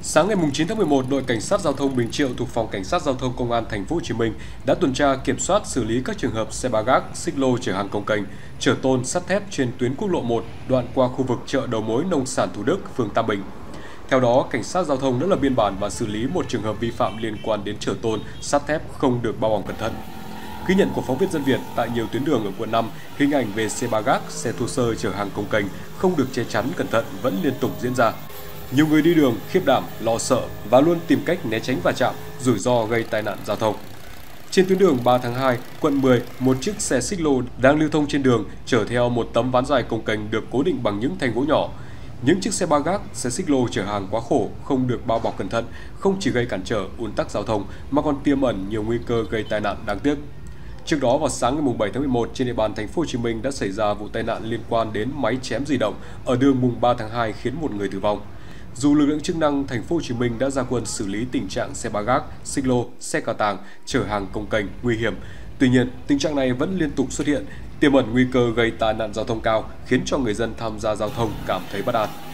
Sáng ngày 9 tháng 11, đội cảnh sát giao thông Bình Triệu thuộc phòng cảnh sát giao thông công an thành phố Hồ Chí Minh đã tuần tra kiểm soát xử lý các trường hợp xe ba gác, xích lô chở hàng cồng kềnh, chở tôn sắt thép trên tuyến quốc lộ 1 đoạn qua khu vực chợ đầu mối nông sản Thủ Đức, phường Tam Bình. Theo đó, cảnh sát giao thông đã lập biên bản và xử lý một trường hợp vi phạm liên quan đến chở tôn sắt thép không được bao bọc cẩn thận. Ghi nhận của phóng viên Dân Việt tại nhiều tuyến đường ở quận 5, hình ảnh về xe ba gác, xe thô sơ chở hàng cồng kềnh không được che chắn cẩn thận vẫn liên tục diễn ra. Nhiều người đi đường khiếp đảm, lo sợ và luôn tìm cách né tránh va chạm, rủi ro gây tai nạn giao thông. Trên tuyến đường 3 tháng 2, quận 10, một chiếc xe xích lô đang lưu thông trên đường chở theo một tấm ván dài cồng kềnh được cố định bằng những thanh gỗ nhỏ. Những chiếc xe ba gác, xe xích lô chở hàng quá khổ, không được bao bọc cẩn thận, không chỉ gây cản trở, ùn tắc giao thông mà còn tiềm ẩn nhiều nguy cơ gây tai nạn đáng tiếc. Trước đó vào sáng ngày 7 tháng 11 trên địa bàn thành phố Hồ Chí Minh đã xảy ra vụ tai nạn liên quan đến máy chém di động ở đường mùng 3 tháng 2 khiến một người tử vong. Dù lực lượng chức năng thành phố Hồ Chí Minh đã ra quân xử lý tình trạng xe ba gác, xích lô, xe cà tàng chở hàng cồng kềnh nguy hiểm, tuy nhiên tình trạng này vẫn liên tục xuất hiện, tiềm ẩn nguy cơ gây tai nạn giao thông cao, khiến cho người dân tham gia giao thông cảm thấy bất an.